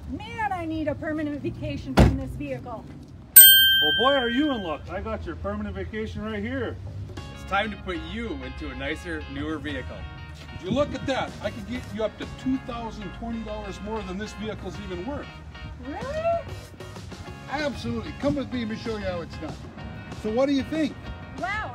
Man, I need a permanent vacation from this vehicle. Well, boy, are you in luck. I got your permanent vacation right here. It's time to put you into a nicer, newer vehicle. If you look at that, I can get you up to $2,020 more than this vehicle's even worth. Really? Absolutely. Come with me, let me show you how it's done. So what do you think? Wow,